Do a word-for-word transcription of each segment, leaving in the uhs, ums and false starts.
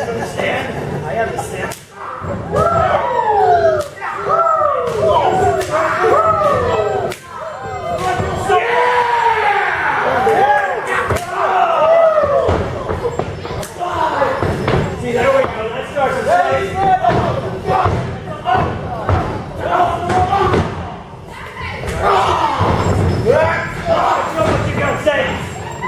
understand? I understand. See, there we go. Let's start some plays. Show what you got to say.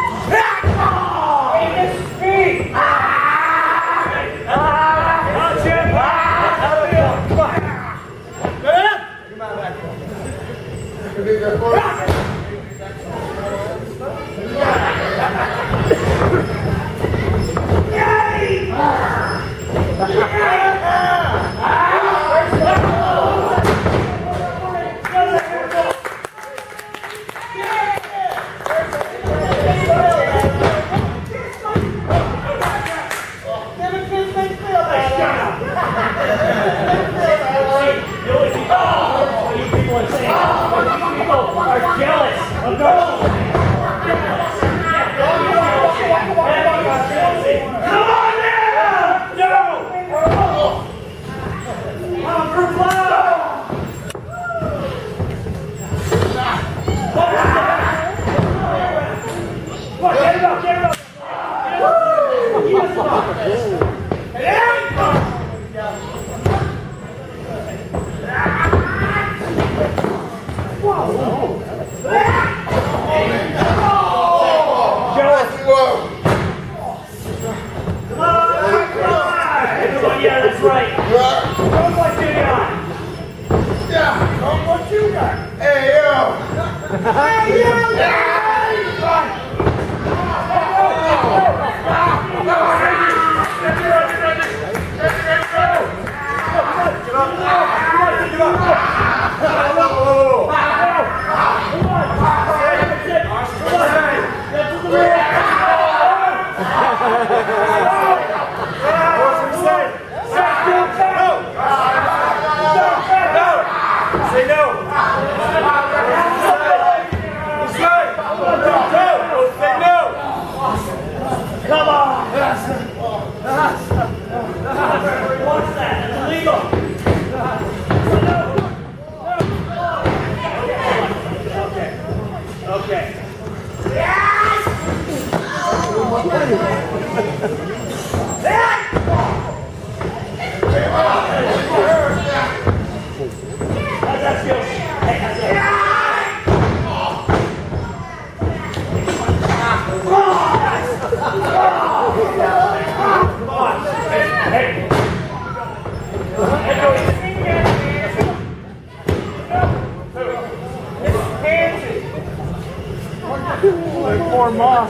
More moss.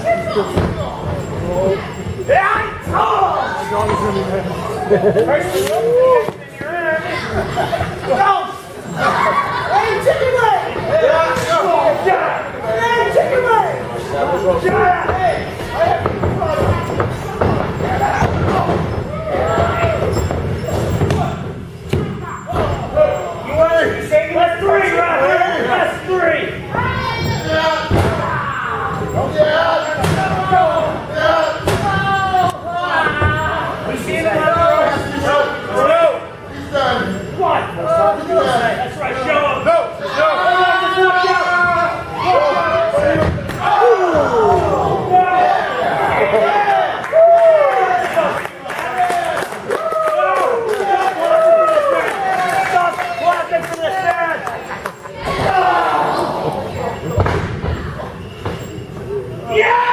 That's three, right? That's three. That's right, show up. No, no. Watch out. Stop clapping for this man. Yeah!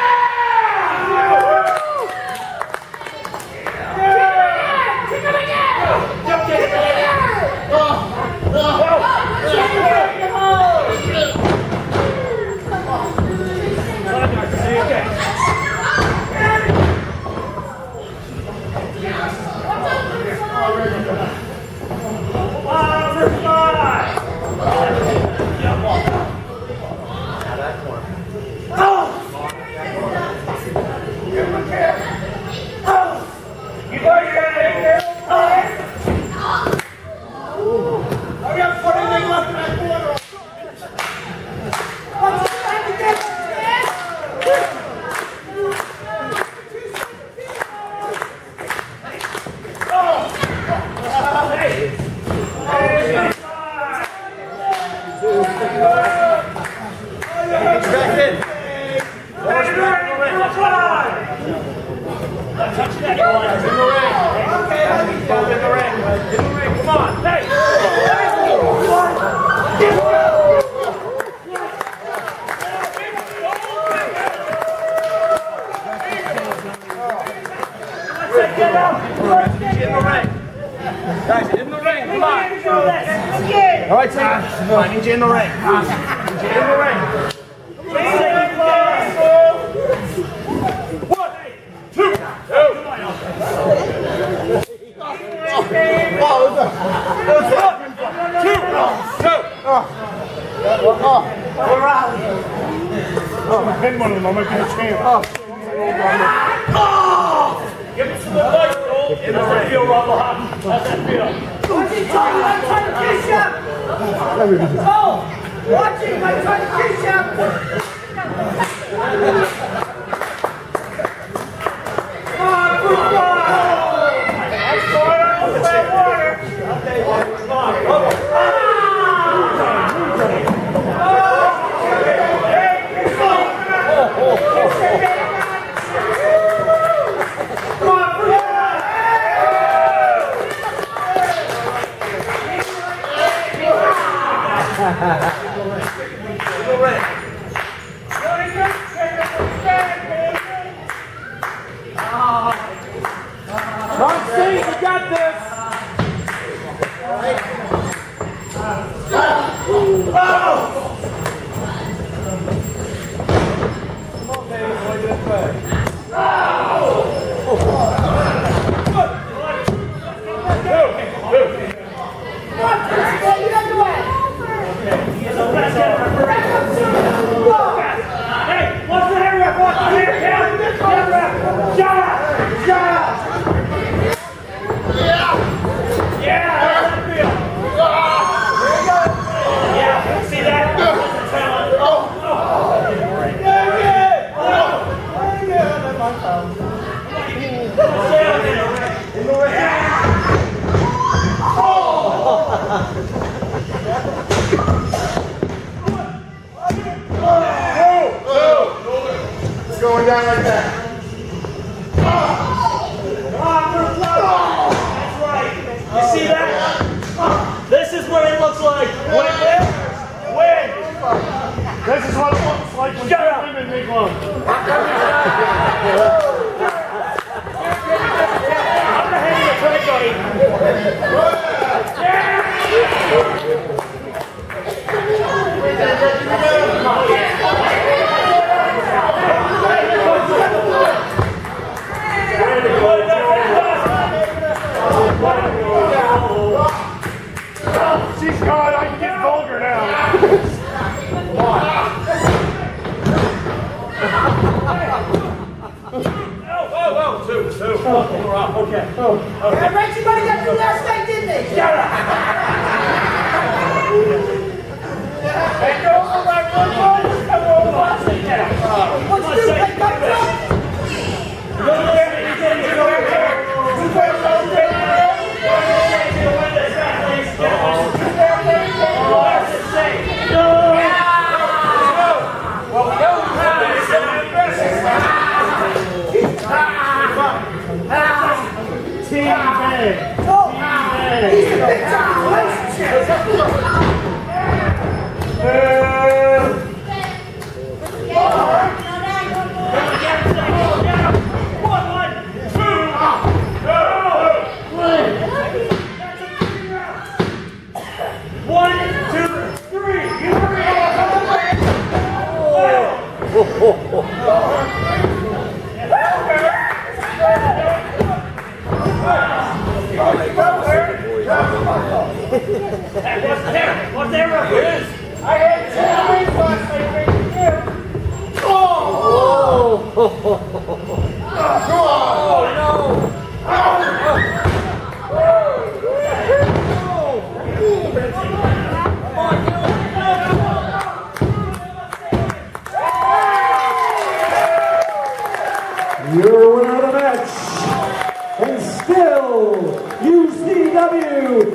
All right, Sam. I need you in the ring. I need you in the ring. One, two, two. Two, two. We're out. Oh, I pinned one of them. I'm going to be a champ. Oh. Give me some advice, Cole. In the feel, Rumble. How's that feel? Watch it, Tony! I'm trying to kiss you! Oh! Watch it! I'm trying to kiss you! Come on, football! That's water! That's water! Okay, water. Come on. Narcis, you got this! Going down like that. That's right. You see that? This is what it looks like. Win, win, win. This is what it looks like when two women make love. I'm the head of the play, buddy. She's gone. I can get vulgar now. Whoa, whoa, whoa. Two, two. Okay. Okay. Oh. Okay. Reggie, you got to do last night, didn't they? Shut up. Hey, go over my one ball. Come over my sit down. What's this? Like, come on. Go there. You can go there. You can go there. Team bag. Oh, he's the big time One, two, three. What's there? What's there? I had ten wins last night. Oh! Oh! Come on! Oh no! Your winner of the match, and still U C W